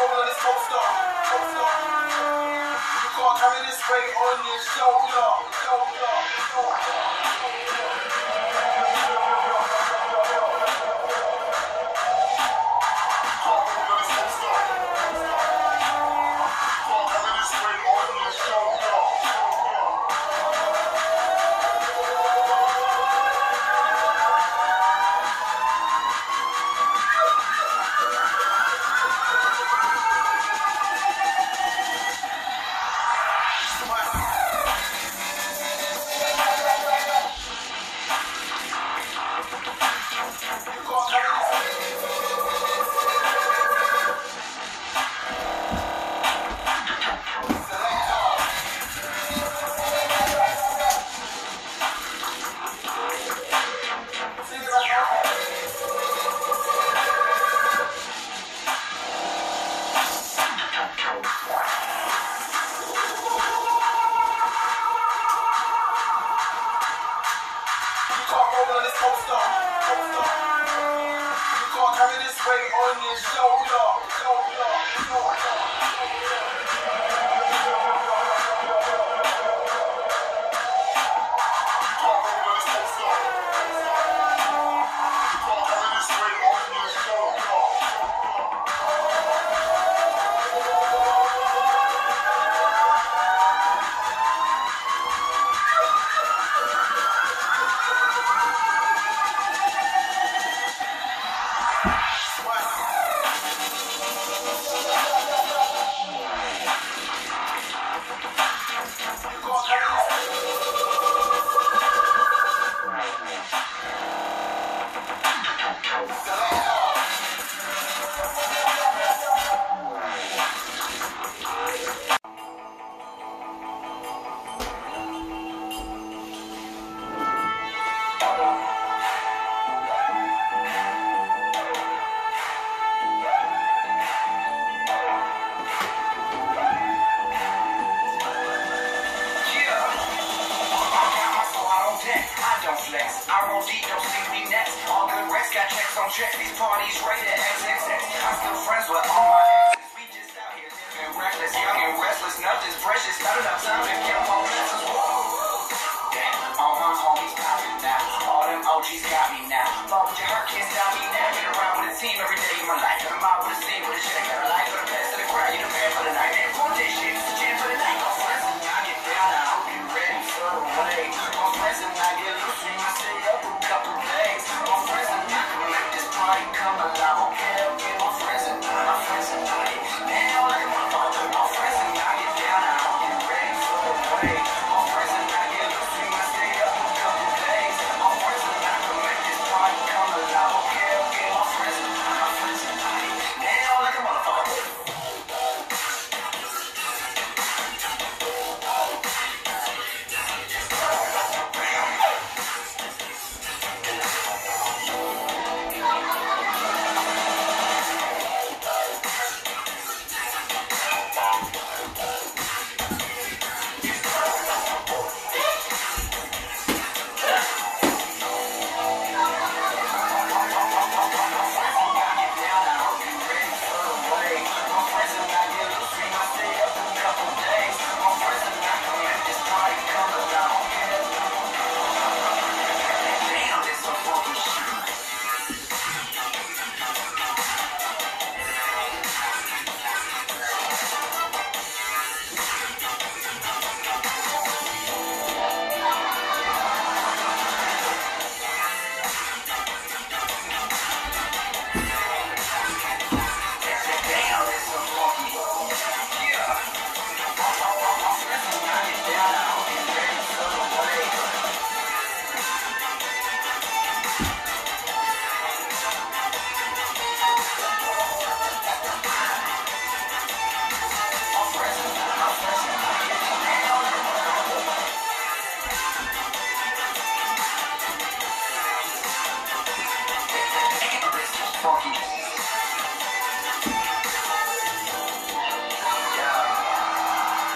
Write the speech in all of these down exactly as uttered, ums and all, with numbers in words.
roll on this coaster, coaster. You can't carry this weight on your shoulder, shoulder, shoulder. These parties rated X X X. I'm still friends with all my exes. We just out here living reckless, young and restless. Nothing's precious, not enough time to count more blessings. Whoa, damn, all my homies popping now. All them O Gs got me now. Fall with your heart, can't stop me now. Get around with a team every day of my life. Got a mob with a scene with a shit. I got a life for the best of the crowd. You the man for the night. Man, want this shit. It's the jam for the night. My friends and I get down. I hope you're ready for the way. My friends and I get loose. We must stay up a couple days. My friends and I can make this party come alive. Okay, okay, my friends and I, my friends and I. Damn, like my father. My friends and I get down. I hope you're ready for the way. My friends and I get loose. We must stay up a couple days. My friends and I can make this party come alive. Okay, okay, my friends and I, my friends and I. Damn, like a motherfucker.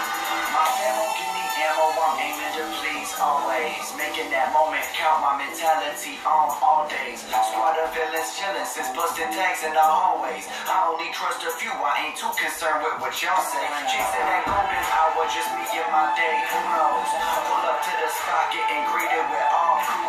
Always making that moment count, my mentality reality on all days. Squad of villains chillin' since busting tags in the hallways. I only trust a few, I ain't too concerned with what y'all say. Chasing that golden hour, just me and my day, who knows? Pull up to the spot, getting greeted with all crew.